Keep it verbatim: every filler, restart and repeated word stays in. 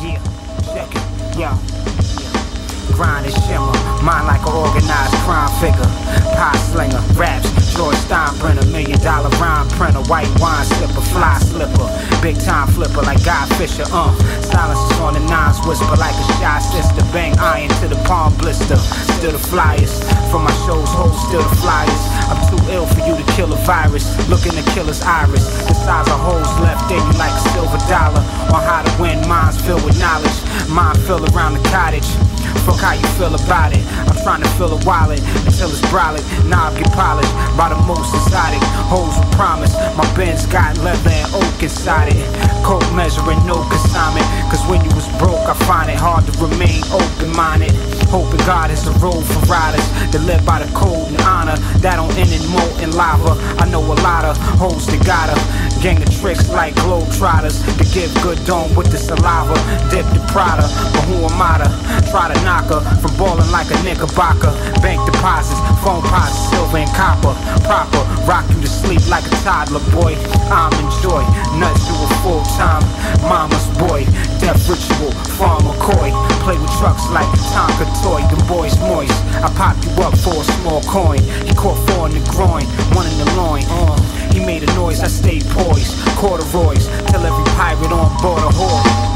Yeah, check it, yo. Grind and shimmer, mind like an organized crime figure. Pie slinger, raps, George Steinbrenner, million dollar rhyme printer, white wine sipper, fly slipper, big time flipper like Guy Fisher. Uh, silences on the nines, whisper like a shy sister. Bang iron to the palm blister. Still the flyers from my shows, hold still the flyers. I'm too ill for you to kill a virus. Look in the killer's iris. The size of holes left in you like a silver dollar. On how to win minds filled with knowledge. Mind fill around the cottage. Fuck how you feel about it. I'm trying to fill a wallet until it's brolic. Knob get polished by the most exotic. Hoes with promise. My Benz got leather and oak inside it. Coke measuring, no consignment. Cause when you was broke, I find it hard to remain open-minded. Hoping God is a road for riders that live by the code and honor. That don't end in molten lava. I know a lot of hoes that got a gang of tricks like globetrotters to give good dome with the saliva. Dip the Prada, but who am I to try to knock her from balling like a knickerbocker? Bank deposits, phone deposits, silver and copper. Proper, rock you to sleep like a toddler, boy. I'm in joy, nuts you a full-time mama's boy. Death ritual, farm McCoy. Play with trucks like Tonka toy, the boys moist. I pop you up for a small coin. He caught four in the groin, one in the loin. Uh, he made a noise, I stayed poised. Corduroys, till every pirate on board a whore.